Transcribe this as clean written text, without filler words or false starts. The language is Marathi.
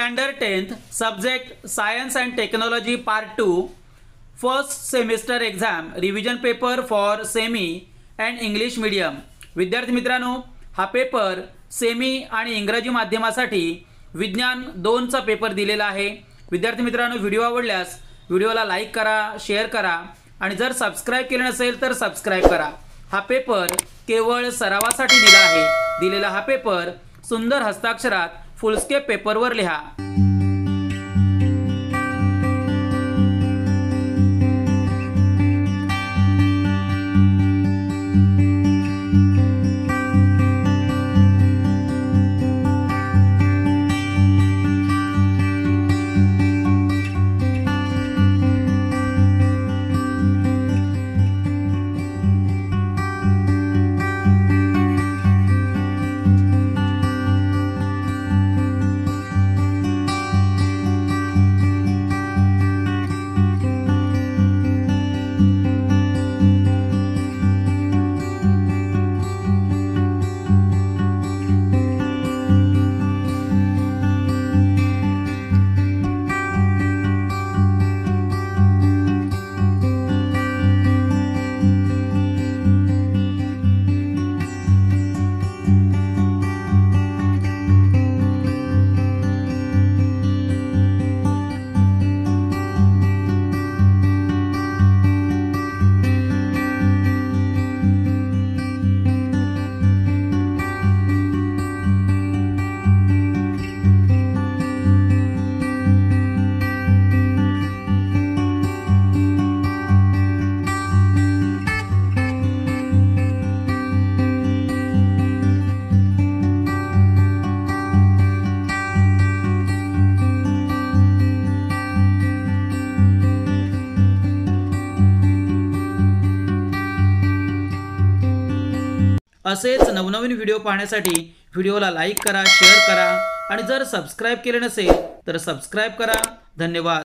Standard 10th subject science and technology part 2 first semester exam revision paper for semi and English medium. विद्यार्थी मित्रांनो, हा पेपर सेमी आणि इंग्रजी माध्यमासाठी विज्ञान 2चा पेपर दिलेला आहे। विद्यार्थी मित्रांनो, व्हिडिओ आवडल्यास व्हिडिओला लाईक करा, शेअर करा आणि जर सबस्क्राइब केले नसेल तर सबस्क्राइब करा। हा पेपर केवळ सरावासाठी दिला आहे। दिलेला हा पेपर सुंदर हस्ताक्षरात फुलस्केप पेपरवर लिहा। असेच नवनवीन व्हिडिओ पाहण्यासाठी व्हिडिओला लाईक करा, शेअर करा आणि जर सबस्क्राइब केले नसेल तर सबस्क्राइब करा। धन्यवाद।